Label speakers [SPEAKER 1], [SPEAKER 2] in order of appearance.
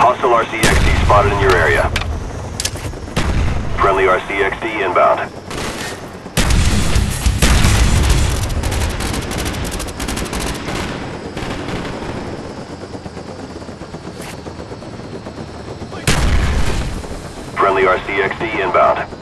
[SPEAKER 1] Hostile RCXD spotted in your area. Friendly RCXD inbound. Friendly RCXD inbound.